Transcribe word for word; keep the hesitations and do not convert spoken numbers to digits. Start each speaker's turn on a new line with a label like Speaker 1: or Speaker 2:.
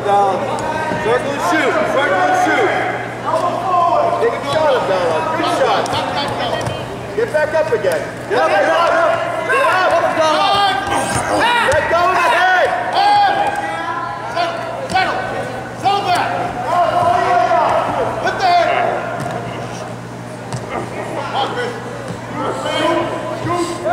Speaker 1: Abdallah. Circle and shoot. Circle and shoot. Take a shot, Abdallah. Good shot. Get back up again. Get up, get up, get up. Get up, Abdallah. Let go of the head.
Speaker 2: Settle, settle. Settle back. Hit the head. Come on, Chris. Scoop.